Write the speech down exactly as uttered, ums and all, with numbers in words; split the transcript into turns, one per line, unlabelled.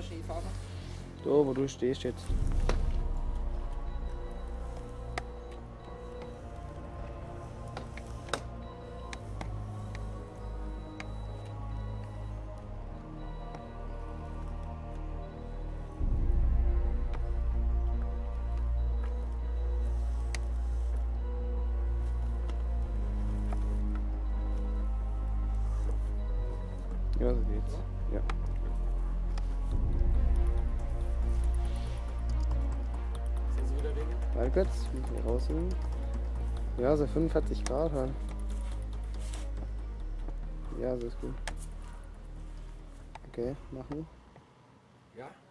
Skifahrer?
Da, wo du stehst jetzt. Ja, so geht's. Ja.
Sind Sie wieder wegen?
Warte kurz, ich muss mal rausholen. Ja, so fünfundvierzig Grad halt. Ja, so ist gut. Okay, machen.
Ja.